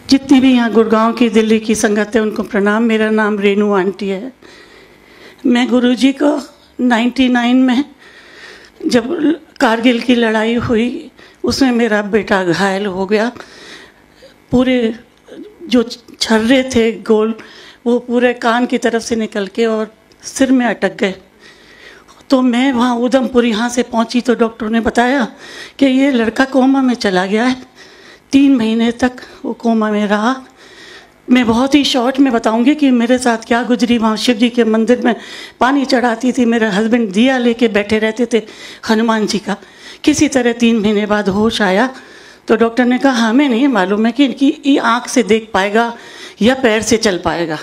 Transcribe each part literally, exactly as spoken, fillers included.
जितनी भी यहाँ गुड़गांव की, दिल्ली की संगत है, उनको प्रणाम। मेरा नाम रेनू आंटी है। मैं गुरुजी को निन्यानवे में जब कारगिल की लड़ाई हुई उसमें मेरा बेटा घायल हो गया। पूरे जो छर्रे थे गोल वो पूरे कान की तरफ से निकल के और सिर में अटक गए। तो मैं वहाँ उधमपुर यहाँ से पहुँची तो डॉक्टर ने बताया कि ये लड़का कोमा में चला गया है। तीन महीने तक वो कोमा में रहा। मैं बहुत ही शॉर्ट में बताऊंगी कि मेरे साथ क्या गुजरी। वहाँ शिव जी के मंदिर में पानी चढ़ाती थी, मेरे हस्बैंड दिया लेके बैठे रहते थे हनुमान जी का। किसी तरह तीन महीने बाद होश आया तो डॉक्टर ने कहा हमें नहीं मालूम है कि इनकी ये आँख से देख पाएगा या पैर से चल पाएगा।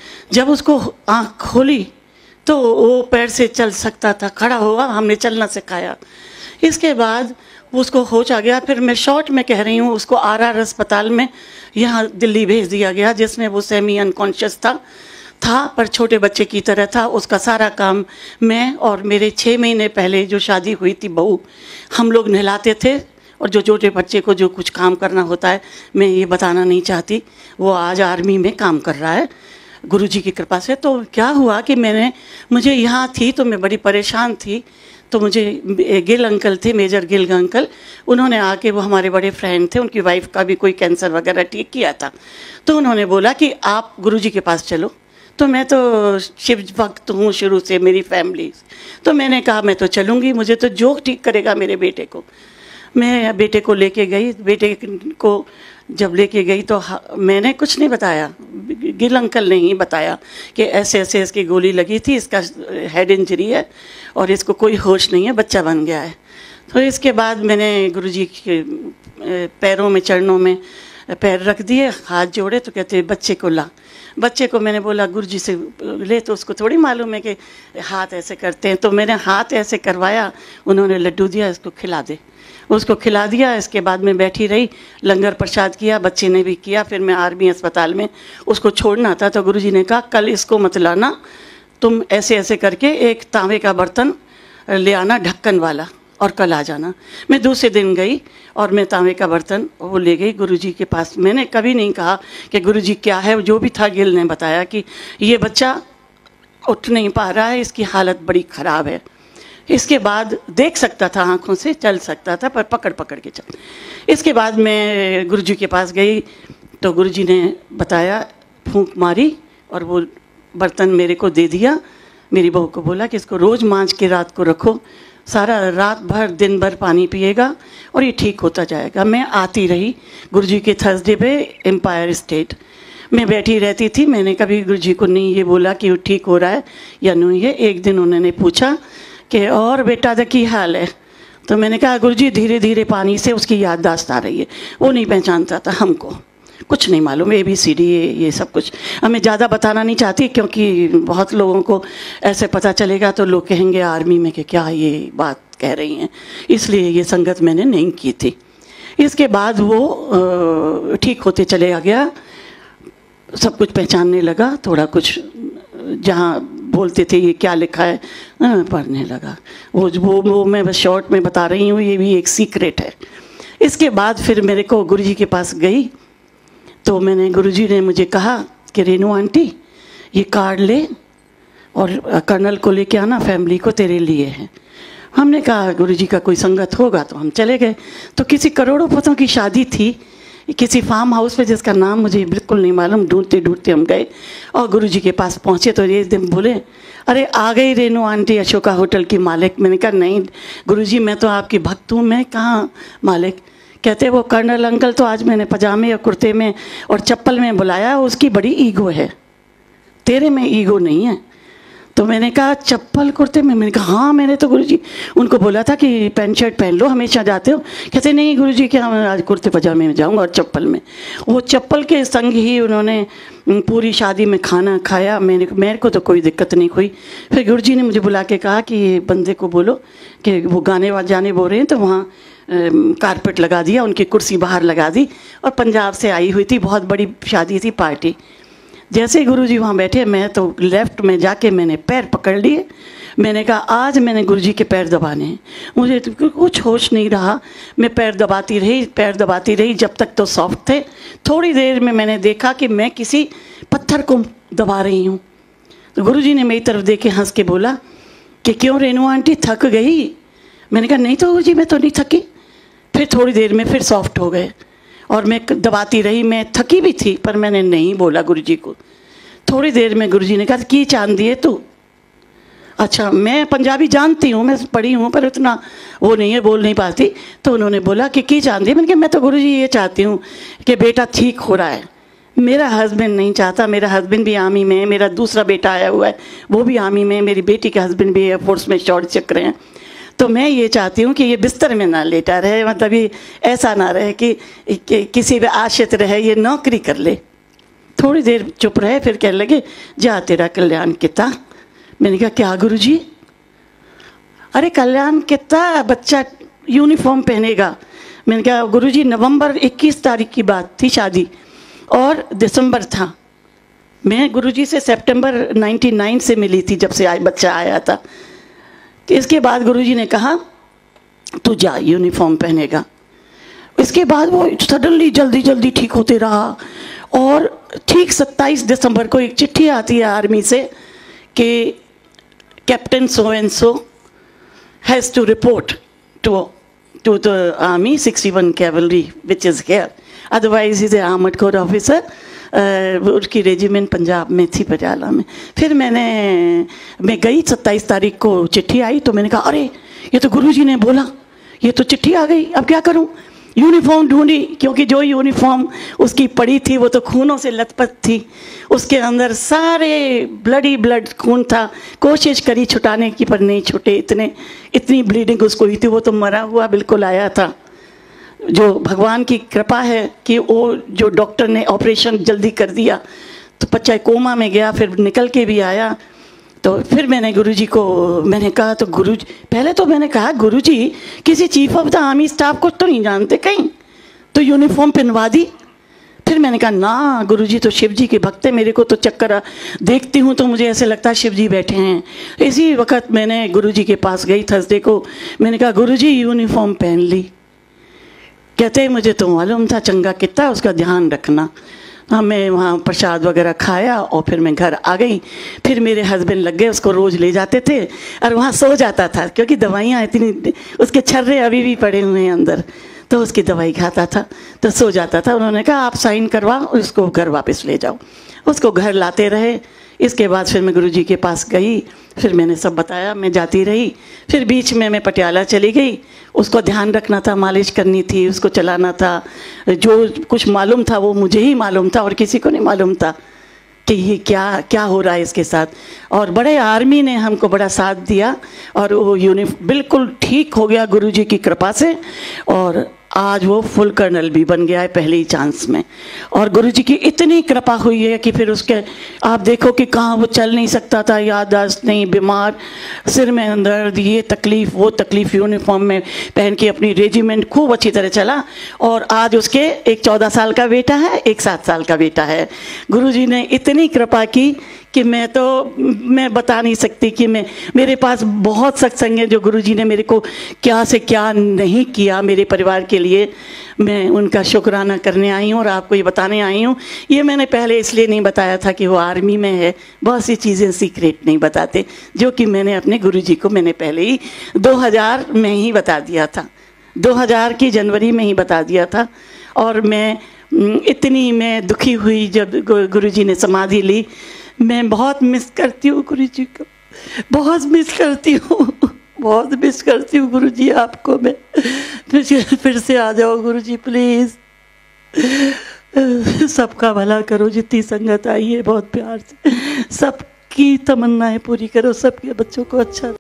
जब उसको आँख खोली तो वो पैर से चल सकता था, खड़ा हुआ, हमने चलना सिखाया। इसके बाद उसको होश आ गया। फिर मैं शॉर्ट में कह रही हूँ, उसको आर आर अस्पताल में यहाँ दिल्ली भेज दिया गया, जिसमें वो सेमी अनकॉन्शियस था था पर छोटे बच्चे की तरह था। उसका सारा काम मैं और मेरे छः महीने पहले जो शादी हुई थी बहू, हम लोग नहलाते थे। और जो छोटे बच्चे को जो कुछ काम करना होता है, मैं ये बताना नहीं चाहती। वो आज आर्मी में काम कर रहा है गुरुजी की कृपा से। तो क्या हुआ कि मैंने मुझे यहाँ थी तो मैं बड़ी परेशान थी। तो मुझे गिल अंकल थे, मेजर गिल अंकल, उन्होंने आके, वो हमारे बड़े फ्रेंड थे, उनकी वाइफ का भी कोई कैंसर वगैरह ठीक किया था। तो उन्होंने बोला कि आप गुरुजी के पास चलो। तो मैं तो शिव भक्त हूँ शुरू से, मेरी फैमिली। तो मैंने कहा मैं तो चलूँगी, मुझे तो जो ठीक करेगा मेरे बेटे को। मैं बेटे को लेके गई। बेटे को जब लेके गई तो मैंने कुछ नहीं बताया, गिल अंकल ने ही बताया कि ऐसे ऐसे इसकी गोली लगी थी, इसका हेड इंजरी है और इसको कोई होश नहीं है, बच्चा बन गया है। तो इसके बाद मैंने गुरुजी के पैरों में, चरणों में पैर रख दिए, हाथ जोड़े। तो कहते बच्चे को ला। बच्चे को मैंने बोला गुरुजी से ले, तो उसको थोड़ी मालूम है कि हाथ ऐसे करते हैं। तो मैंने हाथ ऐसे करवाया, उन्होंने लड्डू दिया, इसको खिला दे। उसको खिला दिया। इसके बाद मैं बैठी रही, लंगर प्रसाद किया, बच्चे ने भी किया। फिर मैं आर्मी अस्पताल में उसको छोड़ना था तो गुरुजी ने कहा कल इसको मत लाना, तुम ऐसे ऐसे करके एक तांबे का बर्तन ले आना ढक्कन वाला और कल आ जाना। मैं दूसरे दिन गई और मैं तांबे का बर्तन वो ले गई गुरुजी के पास। मैंने कभी नहीं कहा कि गुरुजी क्या है, जो भी था गिल ने बताया कि ये बच्चा उठ नहीं पा रहा है, इसकी हालत बड़ी ख़राब है। इसके बाद देख सकता था, आँखों से चल सकता था, पर पकड़ पकड़ के चल। इसके बाद मैं गुरुजी के पास गई तो गुरुजी ने बताया, फूंक मारी और वो बर्तन मेरे को दे दिया। मेरी बहू को बोला कि इसको रोज़ मांज के रात को रखो, सारा रात भर दिन भर पानी पिएगा और ये ठीक होता जाएगा। मैं आती रही गुरुजी के थर्सडे पे एम्पायर स्टेट में बैठी रहती थी। मैंने कभी गुरुजी को नहीं ये बोला कि वो ठीक हो रहा है या नहीं है। एक दिन उन्होंने पूछा कि और बेटा दा की हाल है। तो मैंने कहा गुरुजी धीरे धीरे पानी से उसकी याददाश्त आ रही है। वो नहीं पहचानता था, हमको कुछ नहीं मालूम, ए बी सी डी ये सब कुछ हमें ज़्यादा बताना नहीं चाहती, क्योंकि बहुत लोगों को ऐसे पता चलेगा तो लोग कहेंगे आर्मी में कि क्या ये बात कह रही हैं, इसलिए ये संगत मैंने नहीं की थी। इसके बाद वो ठीक होते चले आ गया, सब कुछ पहचानने लगा, थोड़ा कुछ जहाँ बोलते थे ये क्या लिखा है पढ़ने लगा। वो वो वो मैं बस शॉर्ट में बता रही हूँ, ये भी एक सीक्रेट है। इसके बाद फिर मेरे को गुरुजी के पास गई तो मैंने, गुरुजी ने मुझे कहा कि रेनू आंटी ये कार्ड ले और कर्नल को लेके आना, फैमिली को तेरे लिए है। हमने कहा गुरुजी का कोई संगत होगा, तो हम चले गए। तो किसी करोड़ोंपतियों की शादी थी किसी फार्म हाउस पे, जिसका नाम मुझे बिल्कुल नहीं मालूम। ढूंढते ढूंढते हम गए और गुरुजी के पास पहुँचे तो एक दिन बोले अरे आ गई रेनू आंटी अशोका होटल की मालिक। मैंने कहा नहीं गुरुजी मैं तो आपकी भक्त हूँ, मैं कहाँ मालिक। कहते वो कर्नल अंकल तो आज मैंने पजामे और कुर्ते में और चप्पल में बुलाया, उसकी बड़ी ईगो है, तेरे में ईगो नहीं है। तो मैंने कहा चप्पल कुर्ते में? मैंने कहा हाँ, मैंने तो गुरुजी उनको बोला था कि पैंट शर्ट पहन लो, हमेशा जाते हो। कहते नहीं गुरुजी क्या मैं आज कुर्ते पजामे में जाऊँगा और चप्पल में। वो चप्पल के संग ही उन्होंने पूरी शादी में खाना खाया। मैंने मेरे को तो कोई दिक्कत नहीं हुई। फिर गुरुजी ने मुझे बुला के कहा कि ये बंदे को बोलो कि वो गाने वाले जाने बोल रहे हैं, तो वहाँ कारपेट लगा दिया, उनकी कुर्सी बाहर लगा दी। और पंजाब से आई हुई थी, बहुत बड़ी शादी थी, पार्टी। जैसे ही गुरुजी वहाँ बैठे, मैं तो लेफ्ट में जाके मैंने पैर पकड़ लिए, मैंने कहा आज मैंने गुरुजी के पैर दबाने हैं। मुझे तो कुछ होश नहीं रहा, मैं पैर दबाती रही पैर दबाती रही जब तक तो सॉफ्ट थे। थोड़ी देर में मैंने देखा कि मैं किसी पत्थर को दबा रही हूँ। तो गुरुजी ने मेरी तरफ देख के हंस के बोला कि क्यों रेणु आंटी थक गई? मैंने कहा नहीं तो गुरुजी मैं तो नहीं थकी। फिर थोड़ी देर में फिर सॉफ्ट हो गए और मैं दबाती रही। मैं थकी भी थी पर मैंने नहीं बोला गुरुजी को। थोड़ी देर में गुरुजी ने कहा की चांदी है तू? अच्छा, मैं पंजाबी जानती हूँ, मैं पढ़ी हूँ पर इतना वो नहीं है, बोल नहीं पाती। तो उन्होंने बोला कि की चांदी है? मैंने कहा मैं तो गुरुजी ये चाहती हूँ कि बेटा ठीक हो रहा है। मेरा हस्बैंड नहीं चाहता, मेरा हस्बैंड भी आर्मी में है, मेरा दूसरा बेटा आया हुआ है वो भी आर्मी में, मेरी बेटी के हस्बैंड भी एयरफोर्स में शॉर्ट चक्र हैं। तो मैं ये चाहती हूँ कि ये बिस्तर में ना लेटा रहे, मतलब ये ऐसा ना रहे कि, कि किसी पे आश्रित रहे, ये नौकरी कर ले। थोड़ी देर चुप रहे, फिर कहने लगे जा तेरा कल्याण किता। मैंने कहा क्या गुरुजी? अरे कल्याण किता, बच्चा यूनिफॉर्म पहनेगा। मैंने कहा गुरुजी नवंबर इक्कीस तारीख की बात थी शादी और दिसंबर था। मैं गुरुजी से सितंबर निन्यानवे से मिली थी जब से आए बच्चा आया था। तो इसके बाद गुरुजी ने कहा तू जा यूनिफॉर्म पहनेगा। इसके बाद वो सडनली जल्दी जल्दी ठीक होते रहा और ठीक सत्ताईस दिसंबर को एक चिट्ठी आती है आर्मी से कि captain so and so has to report to to the army sixty one cavalry which is here, otherwise is a armoured corps officer. उसकी रेजिमेंट पंजाब में थी, पटियाला में। फिर मैंने मैं गई सत्ताईस तारीख को चिट्ठी आई तो मैंने कहा अरे ये तो गुरुजी ने बोला, ये तो चिट्ठी आ गई, अब क्या करूं? यूनिफॉर्म ढूंढी, क्योंकि जो यूनिफॉर्म उसकी पड़ी थी वो तो खूनों से लथपथ थी, उसके अंदर सारे ब्लडी ब्लड खून था। कोशिश करी छुटाने की पर नहीं छुटे, इतने इतनी ब्लीडिंग उसको हुई थी, वो तो मरा हुआ बिल्कुल आया था। जो भगवान की कृपा है कि वो जो डॉक्टर ने ऑपरेशन जल्दी कर दिया तो बच्चा कोमा में गया, फिर निकल के भी आया। तो फिर मैंने गुरुजी को मैंने कहा तो गुरुजी, पहले तो मैंने कहा गुरुजी किसी chief of the army staff को तो नहीं जानते कहीं, तो यूनिफॉर्म पहनवा दी। फिर मैंने कहा ना गुरुजी तो शिव जी के भक्त हैं, मेरे को तो चक्कर देखती हूँ तो मुझे ऐसे लगता है शिव जी बैठे हैं। इसी वक्त मैंने गुरुजी के पास गई थर्सडे को, मैंने कहा गुरुजी यूनिफॉर्म पहन ली। कहते मुझे तो मालूम था चंगा कितना, उसका ध्यान रखना। हमें वहाँ प्रसाद वगैरह खाया और फिर मैं घर आ गई। फिर मेरे हस्बैंड लग गए, उसको रोज़ ले जाते थे और वहाँ सो जाता था क्योंकि दवाइयाँ इतनी, उसके छर्रे अभी भी पड़े हुए हैं अंदर, तो उसकी दवाई खाता था तो सो जाता था। उन्होंने कहा आप साइन करवा उसको घर वापस ले जाओ। उसको घर लाते रहे। इसके बाद फिर मैं गुरुजी के पास गई, फिर मैंने सब बताया, मैं जाती रही। फिर बीच में मैं पटियाला चली गई, उसको ध्यान रखना था, मालिश करनी थी, उसको चलाना था। जो कुछ मालूम था वो मुझे ही मालूम था और किसी को नहीं मालूम था कि ये क्या क्या हो रहा है इसके साथ। और बड़े आर्मी ने हमको बड़ा साथ दिया और वो यूनिफ बिल्कुल ठीक हो गया गुरुजी की कृपा से, और आज वो फुल कर्नल भी बन गया है पहले ही चांस में। और गुरुजी की इतनी कृपा हुई है कि फिर उसके आप देखो कि कहाँ वो चल नहीं सकता था, याददाश्त नहीं, बीमार, सिर में दर्द, ये तकलीफ़ वो तकलीफ़, यूनिफॉर्म में पहन के अपनी रेजिमेंट खूब अच्छी तरह चला। और आज उसके एक चौदह साल का बेटा है, एक सात साल का बेटा है। गुरुजी ने इतनी कृपा की कि मैं तो मैं बता नहीं सकती कि मैं, मेरे पास बहुत सत्संग है जो गुरुजी ने मेरे को क्या से क्या नहीं किया मेरे परिवार के लिए। मैं उनका शुक्राना करने आई हूँ और आपको ये बताने आई हूँ। ये मैंने पहले इसलिए नहीं बताया था कि वो आर्मी में है, बहुत सी चीज़ें सीक्रेट नहीं बताते, जो कि मैंने अपने गुरुजी को मैंने पहले ही दो हज़ार में ही बता दिया था, दो हज़ार की जनवरी में ही बता दिया था। और मैं इतनी मैं दुखी हुई जब गुरुजी ने समाधि ली। मैं बहुत मिस करती हूँ गुरुजी को, बहुत मिस करती हूँ, बहुत मिस करती हूँ गुरुजी आपको। मैं फिर फिर से आ जाओ गुरुजी प्लीज़, सबका भला करो, जितनी संगत आई है बहुत प्यार से, सबकी तमन्नाएं पूरी करो, सबके बच्चों को अच्छा